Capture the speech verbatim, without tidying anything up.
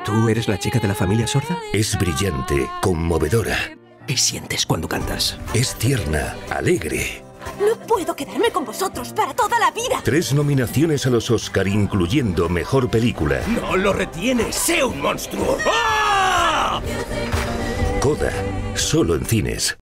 ¿Tú eres la chica de la familia sorda? Es brillante, conmovedora. ¿Qué sientes cuando cantas? Es tierna, alegre. No puedo quedarme con vosotros para toda la vida. Tres nominaciones a los Oscar, incluyendo Mejor Película. ¡No lo retienes! ¡Sé un monstruo! ¡Ah! Coda, solo en cines.